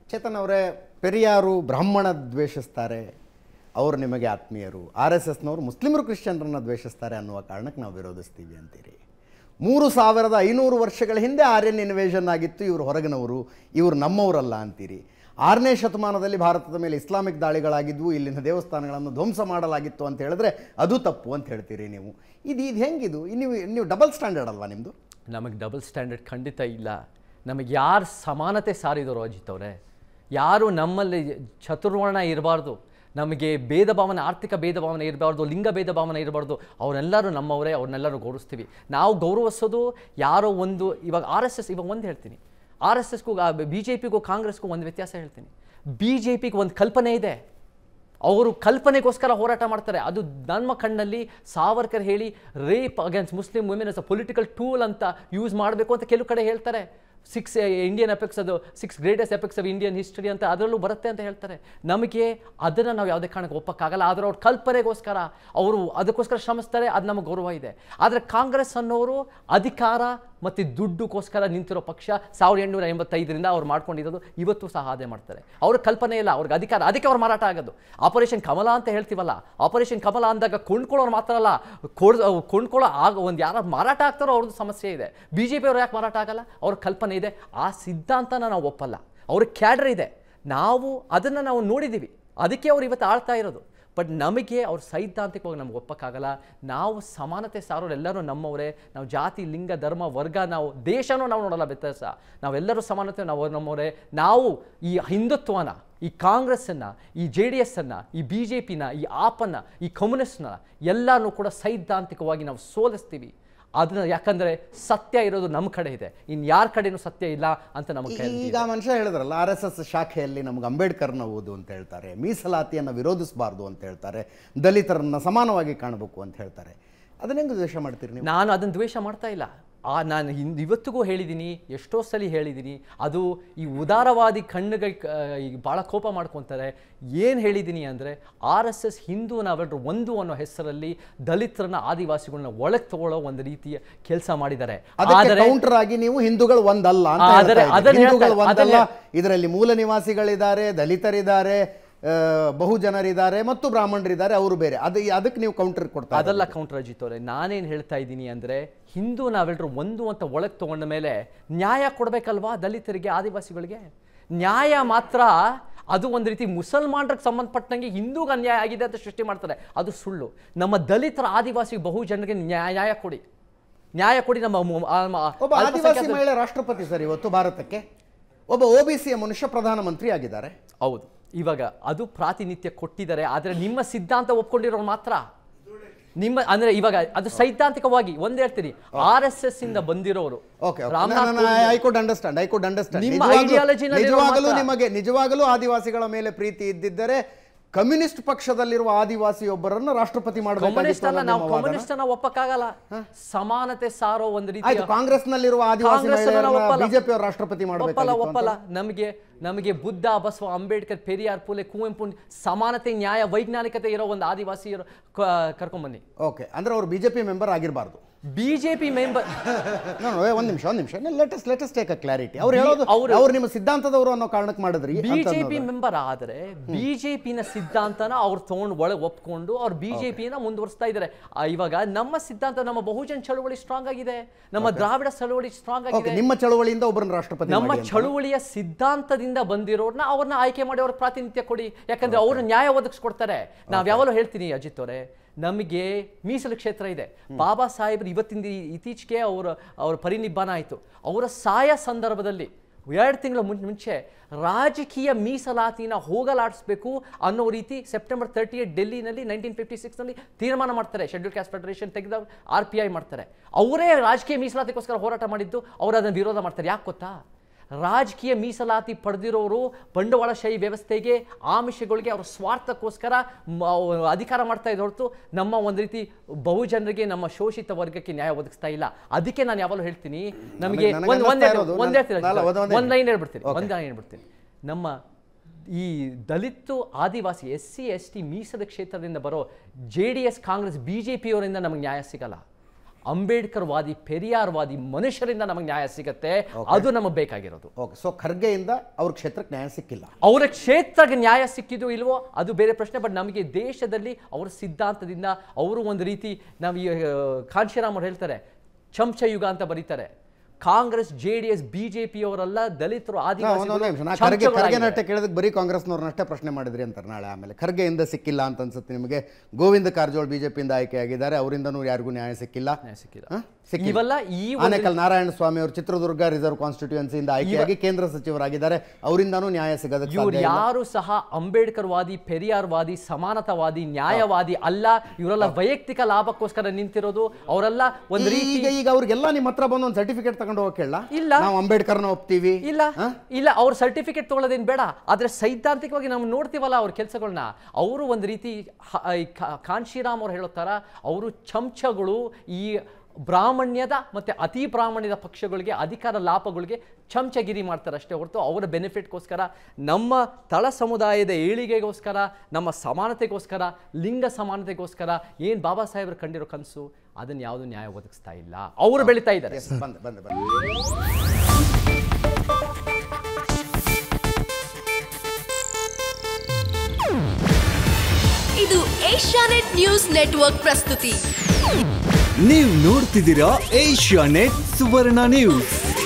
ಚೇತನ್ ಅವರೇ, ಪೆರಿಯಾರು ಬ್ರಾಹ್ಮಣ ದ್ವೇಷಿಸ್ತಾರೆ, ಅವರು ನಿಮಗೆ ಆತ್ಮೀಯರು. RSSನವರು ಮುಸ್ಲಿಮರು ಕ್ರಿಶ್ಚಿಯನ್ರನ್ನ ದ್ವೇಷಿಸ್ತಾರೆ ಅನ್ನುವ ಕಾರಣಕ್ಕೆ ನಾವು ವಿರೋಧಿಸ್ತೀವಿ ಅಂತೀರಿ. 3500 ವರ್ಷಗಳ ಹಿಂದೆ ಆರ್ಯನ್ ಇನ್ವೇಷನ್ ಆಗಿತ್ತು, ಇವರು ಹೊರಗಿನವರು, ಇವರು ನಮ್ಮವರಲ್ಲ ಅಂತೀರಿ. 6ನೇ ಶತಮಾನದಲ್ಲಿ ಭಾರತದ ಮೇಲೆ ಇಸ್ಲಾಮಿಕ್ ದಾಳಿಗಳಾಗಿದ್ವು, ಇಲ್ಲಿನ ದೇವಸ್ಥಾನಗಳನ್ನು ಧ್ವಂಸ ಮಾಡಲಾಗಿತ್ತು ಅಂತ ಹೇಳಿದ್ರೆ ಅದು ತಪ್ಪು ಅಂತ ಹೇಳ್ತೀರಿ ನೀವು. ಇದು ಹೆಂಗಿದು? ನೀವು ಡಬಲ್ ಸ್ಟ್ಯಾಂಡರ್ಡ್ ಅಲ್ವಾ ನಿಮ್ಮದು? ನಮಗೆ ಡಬಲ್ ಸ್ಟ್ಯಾಂಡರ್ಡ್ ಖಂಡಿತ ಇಲ್ಲ. ನಮಗೆ ಯಾರು ಸಮಾನತೆ ಸಾರಿದರು ಅಜಿತ್ ಅವರೇ? ಯಾರು ನಮ್ಮಲ್ಲಿ ಚತುರ್ವರ್ಣ ಇರಬಾರ್ದು, ನಮಗೆ ಭೇದ ಭಾವನೆ, ಆರ್ಥಿಕ ಭೇದ ಭಾವನೆ ಇರಬಾರ್ದು, ಲಿಂಗ ಭೇದ ಭಾವನೆ ಇರಬಾರ್ದು, ಅವರೆಲ್ಲರೂ ನಮ್ಮವರೇ, ಅವ್ರನ್ನೆಲ್ಲರೂ ಗೌರವಿಸ್ತೀವಿ. ನಾವು ಗೌರವಿಸೋದು ಯಾರೋ ಒಂದು. ಇವಾಗ RSS, ಇವಾಗ ಒಂದು ಹೇಳ್ತೀನಿ, RSSಗೂ BJPಗೂ ಕಾಂಗ್ರೆಸ್ಗೂ ಒಂದು ವ್ಯತ್ಯಾಸ ಹೇಳ್ತೀನಿ. BJPಗೆ ಒಂದು ಕಲ್ಪನೆ ಇದೆ, ಅವರು ಕಲ್ಪನೆಗೋಸ್ಕರ ಹೋರಾಟ ಮಾಡ್ತಾರೆ. ಅದು ನನ್ನ ಕಣ್ಣಲ್ಲಿ ಸಾವರ್ಕರ್ ಹೇಳಿ rape against Muslim women as a political tool ಅಂತ ಯೂಸ್ ಮಾಡಬೇಕು ಅಂತ ಕೆಲವು ಕಡೆ ಹೇಳ್ತಾರೆ. 6 ಇಂಡಿಯನ್ ಎಪಿಕ್ಸ್, ಅದು 6 greatest epics of Indian history ಅಂತ ಅದರಲ್ಲೂ ಬರುತ್ತೆ ಅಂತ ಹೇಳ್ತಾರೆ. ನಮಗೆ ಅದನ್ನು ನಾವು ಯಾವುದೇ ಕಾರಣಕ್ಕೆ ಒಪ್ಪಕ್ಕಾಗಲ್ಲ. ಆದರೆ ಅವ್ರ ಕಲ್ಪನೆಗೋಸ್ಕರ ಅವರು ಅದಕ್ಕೋಸ್ಕರ ಶ್ರಮಿಸ್ತಾರೆ, ಅದು ನಮಗೆ ಗೌರವ ಇದೆ. ಆದರೆ ಕಾಂಗ್ರೆಸ್ ಅನ್ನೋರು ಅಧಿಕಾರ ಮತ್ತು ದುಡ್ಡುಗೋಸ್ಕರ ನಿಂತಿರೋ ಪಕ್ಷ. 1885ರಿಂದ ಅವ್ರು ಮಾಡ್ಕೊಂಡಿರೋದು ಇವತ್ತು ಸಹ ಅದೇ ಮಾಡ್ತಾರೆ. ಅವ್ರ ಕಲ್ಪನೆ ಇಲ್ಲ, ಅವ್ರಿಗೆ ಅಧಿಕಾರ, ಅದಕ್ಕೆ ಅವ್ರು ಮಾರಾಟ ಆಗೋದು. ಆಪರೇಷನ್ ಕಮಲ ಅಂತ ಹೇಳ್ತೀವಲ್ಲ, ಆಪರೇಷನ್ ಕಮಲ ಅಂದಾಗ ಕೊಂಡ್ಕೊಳ್ಳೋರು ಮಾತ್ರ ಅಲ್ಲ, ಕೊಂಡ್ಕೊಳ್ಳೋ ಒಂದು ಯಾರು ಮಾರಾಟ ಆಗ್ತಾರೋ ಅವ್ರದ್ದು ಸಮಸ್ಯೆ ಇದೆ. BJP ಅವ್ರು ಯಾಕೆ ಮಾರಾಟ ಆಗಲ್ಲ? ಅವ್ರ ಕಲ್ಪನೆ ಇದೆ, ಆ ಸಿದ್ಧಾಂತನ ನಾವು ಒಪ್ಪಲ್ಲ. ಅವ್ರಿಗೆ ಕ್ಯಾಡ್ರ್ ಇದೆ, ನಾವು ಅದನ್ನು ನಾವು ನೋಡಿದ್ದೀವಿ, ಅದಕ್ಕೆ ಅವ್ರು ಇವತ್ತು ಆಳ್ತಾ ಇರೋದು. ಬಟ್ ನಮಗೆ ಅವ್ರು ಸೈದ್ಧಾಂತಿಕವಾಗಿ ನಮ್ಗೆ ಒಪ್ಪಕ್ಕಾಗಲ್ಲ. ನಾವು ಸಮಾನತೆ ಸಾರೋರು ಎಲ್ಲರೂ ನಮ್ಮವರೇ. ನಾವು ಜಾತಿ, ಲಿಂಗ, ಧರ್ಮ, ವರ್ಗ, ನಾವು ದೇಶನೂ ನಾವು ನೋಡಲ್ಲ ವ್ಯತ್ಯಾಸ. ನಾವೆಲ್ಲರೂ ಸಮಾನತೆ, ನಾವು ನಮ್ಮವರೇ. ನಾವು ಈ ಹಿಂದುತ್ವನ, ಈ ಕಾಂಗ್ರೆಸ್ಸನ್ನು, ಈ JDSನ್ನು, ಈ BJPನ, ಈ ಆಪನ್ನು, ಈ ಕಮ್ಯುನಿಸ್ಟ್ನ ಎಲ್ಲನೂ ಕೂಡ ಸೈದ್ಧಾಂತಿಕವಾಗಿ ನಾವು ಸೋಲಿಸ್ತೀವಿ. ಅದನ್ನ ಯಾಕಂದರೆ ಸತ್ಯ ಇರೋದು ನಮ್ಮ ಕಡೆ ಇದೆ, ಇನ್ನು ಯಾರ ಕಡೆನೂ ಸತ್ಯ ಇಲ್ಲ ಅಂತ ನಮಗೆ. ಈಗ ಮನುಷ್ಯ ಹೇಳಿದ್ರಲ್ಲ, RSS ಶಾಖೆಯಲ್ಲಿ ನಮ್ಗೆ ಅಂಬೇಡ್ಕರ್ನ ಓದು ಅಂತ ಹೇಳ್ತಾರೆ, ಮೀಸಲಾತಿಯನ್ನು ವಿರೋಧಿಸಬಾರ್ದು ಅಂತ ಹೇಳ್ತಾರೆ, ದಲಿತರನ್ನ ಸಮಾನವಾಗಿ ಕಾಣಬೇಕು ಅಂತ ಹೇಳ್ತಾರೆ. ಅದನ್ನ ಹೆಂಗೆ ದ್ವೇಷ ಮಾಡ್ತೀರಿ ನೀವು? ನಾನು ಅದನ್ನು ದ್ವೇಷ ಮಾಡ್ತಾ ಇಲ್ಲ. ನಾನು ಇವತ್ತಿಗೂ ಹೇಳಿದ್ದೀನಿ, ಎಷ್ಟೋ ಸಲ ಹೇಳಿದ್ದೀನಿ. ಅದು ಈ ಉದಾರವಾದಿ ಕಣ್ಣುಗೆ ಭಾಳ ಕೋಪ ಮಾಡ್ಕೊತಾರೆ. ಏನು ಹೇಳಿದ್ದೀನಿ ಅಂದರೆ, RSS ಹಿಂದೂ ನಾವೆಲ್ಲರೂ ಒಂದು ಅನ್ನೋ ಹೆಸರಲ್ಲಿ ದಲಿತರನ್ನ, ಆದಿವಾಸಿಗಳನ್ನ ಒಳಗೆ ತಗೊಳ್ಳೋ ಒಂದು ರೀತಿಯ ಕೆಲಸ ಮಾಡಿದ್ದಾರೆ. ಆದರೆ ಕೌಂಟರ್ ಆಗಿ ನೀವು ಹಿಂದೂಗಳು ಒಂದಲ್ಲ ಅಂತ ಹೇಳ್ತಾರೆ. ಇದರಲ್ಲಿ ಮೂಲ ನಿವಾಸಿಗಳಿದ್ದಾರೆ, ದಲಿತರಿದ್ದಾರೆ, ಬಹುಜನರಿದ್ದಾರೆ ಮತ್ತು ಬ್ರಾಹ್ಮಣರಿದ್ದಾರೆ, ಅವರು ಬೇರೆ. ಅದಕ್ಕೆ ನೀವು ಕೌಂಟರ್ ಕೊಡ್ತಾ? ಅದೆಲ್ಲ ಕೌಂಟರ್ ಅಜಿತ್ ಅವರೇ. ನಾನೇನು ಹೇಳ್ತಾ ಇದ್ದೀನಿ ಅಂದರೆ, ಹಿಂದೂ ನಾವೆಲ್ಲರೂ ಒಂದು ಅಂತ ಒಳಗೆ ತೊಗೊಂಡ ಮೇಲೆ ನ್ಯಾಯ ಕೊಡಬೇಕಲ್ವಾ ದಲಿತರಿಗೆ, ಆದಿವಾಸಿಗಳಿಗೆ? ನ್ಯಾಯ ಮಾತ್ರ ಅದು ಒಂದು ರೀತಿ ಮುಸಲ್ಮಾನರಿಗೆ ಸಂಬಂಧಪಟ್ಟಂಗೆ ಹಿಂದೂಗೆ ಅನ್ಯಾಯ ಆಗಿದೆ ಅಂತ ಸೃಷ್ಟಿ ಮಾಡ್ತಾರೆ. ಅದು ಸುಳ್ಳು. ನಮ್ಮ ದಲಿತರ, ಆದಿವಾಸಿ, ಬಹುಜನರಿಗೆ ನ್ಯಾಯ ಕೊಡಿ, ನ್ಯಾಯ ಕೊಡಿ. ಒಬ್ಬ ಆದಿವಾಸಿ ಮಹಿಳೆ ರಾಷ್ಟ್ರಪತಿ ಸರ್ ಇವತ್ತು ಭಾರತಕ್ಕೆ, ಒಬ್ಬ OBC ಮನುಷ್ಯ ಪ್ರಧಾನಮಂತ್ರಿ ಆಗಿದ್ದಾರೆ. ಹೌದು, ಇವಾಗ ಅದು ಪ್ರಾತಿನಿಧ್ಯ ಕೊಟ್ಟಿದ್ದಾರೆ. ಆದರೆ ನಿಮ್ಮ ಸಿದ್ಧಾಂತ ಒಪ್ಕೊಂಡಿರೋರು ಮಾತ್ರ. ನಿಮ್ಮ ಅಂದ್ರೆ ಇವಾಗ ಅದು ಸೈದ್ಧಾಂತಿಕವಾಗಿ ಒಂದು ಹೇಳ್ತೀನಿ, RSS ಇಂದ ಬಂದಿರೋರು. ನಿಜವಾಗಲೂ ಆದಿವಾಸಿಗಳ ಮೇಲೆ ಪ್ರೀತಿ ಇದ್ದಿದ್ದರೆ ಕಮ್ಯುನಿಸ್ಟ್ ಪಕ್ಷದಲ್ಲಿರುವ ಆದಿವಾಸಿಯೊಬ್ಬರನ್ನು ರಾಷ್ಟ್ರಪತಿ ಮಾಡಬೇಕು. ನಾವು ಕಮ್ಯುನಿಸ್ಟ್ ಅನ್ನ ಒಪ್ಪಕ್ಕಾಗಲ್ಲ. ಸಮಾನತೆ ಸಾರೋ ಒಂದು ರೀತಿ ಕಾಂಗ್ರೆಸ್ನಲ್ಲಿರುವ ಆದಿವಾಸಿ ಬಿಜೆಪಿ ಅವರು ರಾಷ್ಟ್ರಪತಿ ಮಾಡಬೇಕು. ಒಪ್ಪಲ್ಲ. ನಮಗೆ ಬುದ್ಧ, ಬಸವ, ಅಂಬೇಡ್ಕರ್, ಪೆರಿಯಾರ್, ಪುಲೆ, ಕುವೆಂಪು ಸಮಾನತೆ, ನ್ಯಾಯ, ವೈಜ್ಞಾನಿಕತೆ ಇರೋ ಒಂದು ಆದಿವಾಸಿ ಕರ್ಕೊಂಡ್ಬನ್ನಿ. ಓಕೆ, ಅಂದ್ರೆ ಅವರು BJP ಮೆಂಬರ್ ಆಗಿರಬಾರ್ದು. BJP ಮೆಂಬರ್ ಒಂದು ನಿಮಿಷ ಲೆಟಸ್ ಟೇಕ್ ಅ ಕ್ಲಾರಿಟಿ. ಅವ್ರು ಹೇಳೋದು ಅವ್ರು ನಿಮ್ಮ ಸಿದ್ಧಾಂತದವರು ಅನ್ನೋ ಕಾರಣಕ್ಕೆ ಮಾಡಿದ್ರಿ. BJP ಮೆಂಬರ್ ಆದರೆ BJPನ ಸಿದ್ಧಾಂತನ ಅವ್ರು ತಗೊಂಡು ಒಳಗೆ ಒಪ್ಕೊಂಡು ಅವ್ರು BJPನ ಮುಂದುವರಿಸ್ತಾ ಇದ್ದಾರೆ. ಇವಾಗ ನಮ್ಮ ಸಿದ್ಧಾಂತ, ನಮ್ಮ ಬಹುಜನ ಚಳುವಳಿ ಸ್ಟ್ರಾಂಗ್ ಆಗಿದೆ, ನಮ್ಮ ದ್ರಾವಿಡ ಚಳುವಳಿ ಸ್ಟ್ರಾಂಗ್ ಆಗಿದೆ. ನಿಮ್ಮ ಚಳುವಳಿಯಿಂದ ಒಬ್ಬರನ್ನ ರಾಷ್ಟ್ರಪತಿ, ನಮ್ಮ ಚಳುವಳಿಯ ಸಿದ್ಧಾಂತದಿಂದ ಬಂದಿರೋರ್ನ ಅವ್ರನ್ನ ಆಯ್ಕೆ ಮಾಡಿ ಅವ್ರ ಪ್ರಾತಿನಿಧ್ಯ ಕೊಡಿ. ಯಾಕಂದ್ರೆ ಅವ್ರ ನ್ಯಾಯ ಒದಗಿಸ್ಕೊಡ್ತಾರೆ. ನಾವ್ ಯಾವಾಗಲೂ ಹೇಳ್ತೀನಿ ಅಜಿತ್ ಅವರೇ, ನಮಗೆ ಮೀಸಲು ಕ್ಷೇತ್ರ ಇದೆ. ಬಾಬಾ ಸಾಹೇಬ್ರು ಇತ್ತೀಚೆಗೆ ಅವರ ಪರಿನಿಬ್ಬಾನ ಆಯಿತು. ಅವರ ಸಾಯ ಸಂದರ್ಭದಲ್ಲಿ 2 ತಿಂಗಳ ಮುಂಚೆ ರಾಜಕೀಯ ಮೀಸಲಾತಿನ ಹೋಗಲಾಡಿಸ್ಬೇಕು ಅನ್ನೋ ರೀತಿ ಸೆಪ್ಟೆಂಬರ್ 30 ಡೆಲ್ಲಿನಲ್ಲಿ 1956ನಲ್ಲಿ ತೀರ್ಮಾನ ಮಾಡ್ತಾರೆ. ಶೆಡ್ಯೂಲ್ ಕ್ಯಾಸ್ಟ್ ಫೆಡರೇಷನ್ ತೆಗೆದ RPI ಮಾಡ್ತಾರೆ. ಅವರೇ ರಾಜಕೀಯ ಮೀಸಲಾತಿಗೋಸ್ಕರ ಹೋರಾಟ ಮಾಡಿದ್ದು, ಅವರು ಅದನ್ನು ವಿರೋಧ ಮಾಡ್ತಾರೆ. ಯಾಕೆ ಗೊತ್ತಾ? ರಾಜಕೀಯ ಮೀಸಲಾತಿ ಪಡೆದಿರೋರು ಬಂಡವಾಳಶಾಹಿ ವ್ಯವಸ್ಥೆಗೆ, ಆಮಿಷಗಳಿಗೆ, ಅವರ ಸ್ವಾರ್ಥಕ್ಕೋಸ್ಕರ ಅಧಿಕಾರ ಮಾಡ್ತಾ ಇದ್ದ ಹೊರತು ನಮ್ಮ ಒಂದು ರೀತಿ ಬಹುಜನರಿಗೆ, ನಮ್ಮ ಶೋಷಿತ ವರ್ಗಕ್ಕೆ ನ್ಯಾಯ ಒದಗಿಸ್ತಾ ಇಲ್ಲ. ಅದಕ್ಕೆ ನಾನು ಯಾವಾಗಲೂ ಹೇಳ್ತೀನಿ, ನಮಗೆ ಒಂದು ಲೈನ್ ಹೇಳ್ಬಿಡ್ತೀನಿ. ನಮ್ಮ ಈ ದಲಿತು, ಆದಿವಾಸಿ, SC ST ಮೀಸದ ಕ್ಷೇತ್ರದಿಂದ ಬರೋ JDS, ಕಾಂಗ್ರೆಸ್, BJP ಅವರಿಂದ ನಮಗೆ ನ್ಯಾಯ ಸಿಗಲ್ಲ. ಅಂಬೇಡ್ಕರ್ ವಾದಿ, ಪೆರಿಯಾರ್ ವಾದಿ ಮನುಷ್ಯರಿಂದ ನಮಗೆ ನ್ಯಾಯ ಸಿಗತ್ತೆ. ಅದು ನಮಗೆ ಬೇಕಾಗಿರೋದು. ಓಕೆ, ಸೊ ಖರ್ಗೆಯಿಂದ ಅವ್ರ ಕ್ಷೇತ್ರಕ್ಕೆ ನ್ಯಾಯ ಸಿಕ್ಕಿಲ್ಲ. ಅವರ ಕ್ಷೇತ್ರಕ್ಕೆ ನ್ಯಾಯ ಸಿಕ್ಕಿದೋ ಇಲ್ವೋ ಅದು ಬೇರೆ ಪ್ರಶ್ನೆ. ಬಟ್ ನಮಗೆ ದೇಶದಲ್ಲಿ ಅವರ ಸಿದ್ಧಾಂತದಿಂದ ಅವರು ಒಂದು ರೀತಿ, ನಾವು ಕಾಂಶಿರಾಮ್ ಅವ್ರು ಹೇಳ್ತಾರೆ ಚಮಚ ಯುಗ ಅಂತ ಬರೀತಾರೆ. ಕಾಂಗ್ರೆಸ್, JDS, BJP ಅವರೆಲ್ಲ ದಲಿತರು, ಖರ್ಗೆನಷ್ಟೇ ಕೇಳಿದಕ್ಕೆ ಬರೀ ಕಾಂಗ್ರೆಸ್ನವ್ರನ್ನಷ್ಟೇ ಪ್ರಶ್ನೆ ಮಾಡಿದ್ರಿ ಅಂತಾರೆ ನಾಳೆ. ಆಮೇಲೆ ಖರ್ಗೆಯಿಂದ ಸಿಕ್ಕಿಲ್ಲ ಅಂತ ಅನ್ಸುತ್ತೆ ನಿಮಗೆ. ಗೋವಿಂದ ಕಾರಜೋಳ BJPಯಿಂದ ಆಯ್ಕೆಯಾಗಿದ್ದಾರೆ, ಅವರಿಂದನೂ ಯಾರಿಗೂ ನ್ಯಾಯ ಸಿಕ್ಕಿಲ್ಲ. ಇವೆಲ್ಲ ಆನೇಕಲ್ ನಾರಾಯಣ ಸ್ವಾಮಿ ಅವರು ಚಿತ್ರದುರ್ಗ ರಿಸರ್ವ್ ಕಾನ್ಸ್ಟಿಟ್ಯೂಯನ್ಸಿಯಿಂದ ಆಯ್ಕೆಯಾಗಿ ಕೇಂದ್ರ ಸಚಿವರಾಗಿದ್ದಾರೆ, ಅವರಿಂದನೂ ನ್ಯಾಯ ಸಿಗೋದಕ್ಕೆ ಇವರು ಯಾರು ಸಹ ಅಂಬೇಡ್ಕರ್ ವಾದಿ, ಪೆರಿಯಾರ್ ವಾದಿ, ಸಮಾನತಾವಾದಿ, ನ್ಯಾಯವಾದಿ ಅಲ್ಲ. ಇವರೆಲ್ಲ ವೈಯಕ್ತಿಕ ಲಾಭಕ್ಕೋಸ್ಕರ ನಿಂತಿರೋದು. ಅವರೆಲ್ಲ ಒಂದು ರೀತಿ ಈಗ ಅವ್ರಿಗೆಲ್ಲ ನಿಮ್ಮ ಹತ್ರ ಬಂದು ಒಂದು ಸರ್ಟಿಫಿಕೇಟ್ ತಗೊಂಡು ಹೋಗಲ್ಲ. ಇಲ್ಲ, ನಾವು ಅಂಬೇಡ್ಕರ್ನ ಒಪ್ತೀವಿ. ಇಲ್ಲ ಅವ್ರ ಸರ್ಟಿಫಿಕೇಟ್ ತಗೊಳ್ಳೋದೇನು ಬೇಡ. ಆದ್ರೆ ಸೈದ್ಧಾಂತಿಕವಾಗಿ ನಾವು ನೋಡ್ತೀವಲ್ಲ ಅವ್ರ ಕೆಲಸಗಳನ್ನ, ಅವರು ಒಂದು ರೀತಿ ಕಾಂಶಿರಾಮ್ ಅವ್ರು ಹೇಳೋ ಥರ ಅವರು ಚಮಚಗಳು. ಈ ಬ್ರಾಹ್ಮಣ್ಯದ ಮತ್ತು ಅತಿ ಬ್ರಾಹ್ಮಣ್ಯದ ಪಕ್ಷಗಳಿಗೆ, ಅಧಿಕಾರ ಲಾಭಗಳಿಗೆ ಚಮಚಗಿರಿ ಮಾಡ್ತಾರೆ ಅಷ್ಟೇ ಹೊರತು ಅವರ ಬೆನಿಫಿಟ್ಗೋಸ್ಕರ, ನಮ್ಮ ತಳ ಸಮುದಾಯದ ಏಳಿಗೆಗೋಸ್ಕರ, ನಮ್ಮ ಸಮಾನತೆಗೋಸ್ಕರ, ಲಿಂಗ ಸಮಾನತೆಗೋಸ್ಕರ ಏನು ಬಾಬಾ ಸಾಹೇಬರು ಕಂಡಿರೋ ಕನಸು ಅದನ್ನು ಯಾವುದು ನ್ಯಾಯ ಒದಗಿಸ್ತಾ ಇಲ್ಲ. ಅವರು ಬೆಳೀತಾ ಇದ್ದಾರೆ. ಇದು ಏಷ್ಯಾನೆಟ್ ನ್ಯೂಸ್ ನೆಟ್ವರ್ಕ್ ಪ್ರಸ್ತುತಿ. ನೀವು ನೋಡ್ತಿದ್ದೀರಾ ಏಷ್ಯಾನೆಟ್ ಸುವರ್ಣ ನ್ಯೂಸ್.